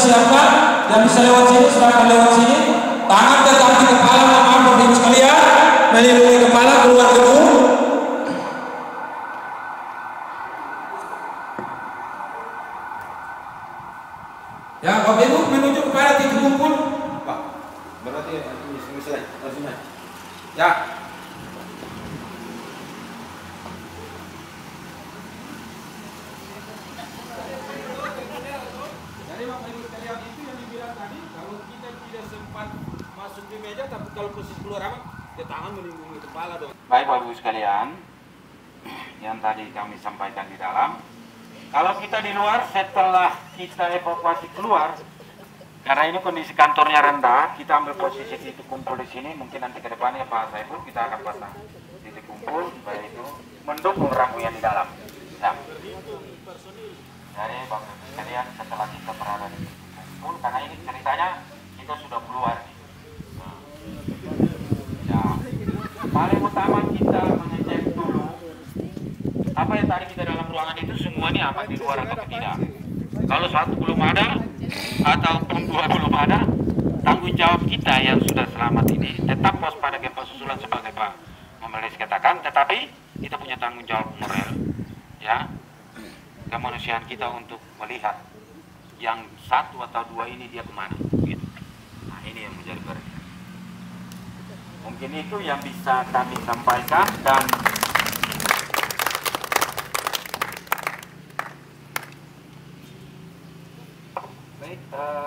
disiapkan, yang bisa lewat sini silakan lewat sini. Tangan tegak di kepala, maaf Bapak Ibu sekalian, melindungi kepala keluar gedung. Ya, Bapak Ibu menuju kepada titik kumpul. Pak, berarti selesai. Ya. Jadi Bapak Ibu sekalian, itu yang dibilang tadi, kalau kita tidak sempat masuk di meja, tapi kalau posisi keluar apa, ya tangan melindungi kepala dong. Baik Bapak Ibu sekalian, yang tadi kami sampaikan di dalam, kalau kita di luar setelah kita evakuasi keluar, karena ini kondisi kantornya rendah, kita ambil posisi titik kumpul di sini. Mungkin nanti ke depannya Pak Saiful kita akan pasang titik kumpul, baik itu mendukung rambu yang di dalam. Nah, jadi Bapak Ibu sekalian, setelah kita berada di titik kumpul, karena ini ceritanya kita sudah keluar. Ya, paling utama kita mengecek dulu apa yang tadi kita dalam ruangan itu semua ini apa di luar atau tidak. Kalau satu belum ada ataupun dua belum ada, tanggung jawab kita yang sudah selamat ini tetap waspada gempa susulan sebagai Pak Memelis katakan, tetapi kita punya tanggung jawab moral, ya, kemanusiaan kita untuk melihat yang satu atau dua ini dia kemana, gitu. Nah ini yang menjadi berat. Mungkin itu yang bisa kami sampaikan dan baik,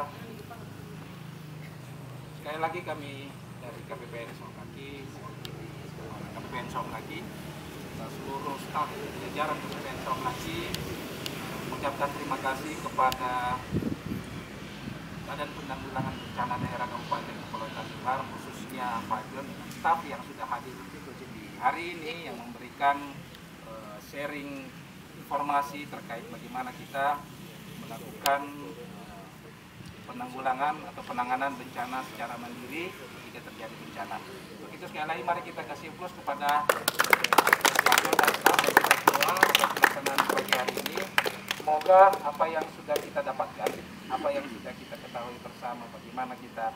sekali lagi kami dari KPPN Songkaki, KPPN Songkaki, seluruh staf jajaran KPPN Songkaki mengucapkan terima kasih kepada Badan Penanggulangan Bencana Daerah Kabupaten Kepulauan Riau, khususnya Pak John dan staf yang sudah hadir di hari ini yang memberikan sharing informasi terkait bagaimana kita melakukan penanggulangan atau penanganan bencana secara mandiri jika terjadi bencana. Untuk itu sekali lagi mari kita kasih plus kepada Pak John dan staf yang kita semua untuk pelaksanaan pagi hari ini. Semoga apa yang sudah kita dapatkan, apa yang sudah kita ketahui bersama, bagaimana kita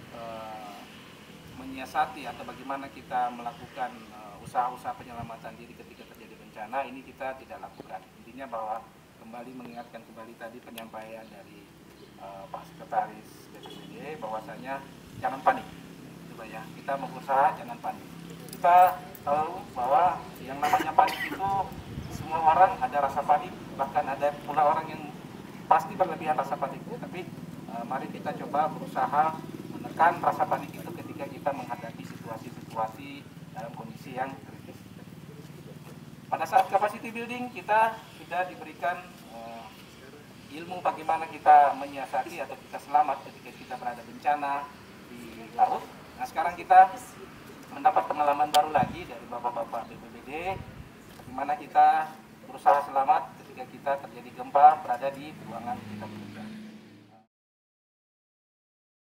menyiasati atau bagaimana kita melakukan usaha-usaha penyelamatan diri ketika terjadi bencana, ini kita tidak lakukan. Intinya bahwa kembali mengingatkan kembali tadi penyampaian dari Pak Sekretaris BPBD bahwasanya jangan panik, coba ya, kita berusaha jangan panik. Kita tahu bahwa yang namanya panik itu semua orang ada rasa panik, bahkan ada pula orang yang pasti berlebihan rasa paniknya. Tapi mari kita coba berusaha menekan rasa panik itu ketika kita menghadapi situasi-situasi dalam kondisi yang kritis. Pada saat capacity building kita sudah diberikan ilmu bagaimana kita menyiasati atau kita selamat ketika kita berada bencana di laut. Nah sekarang kita mendapat pengalaman baru lagi dari bapak-bapak BPBD, bagaimana kita berusaha selamat ketika kita terjadi gempa berada di ruangan kita.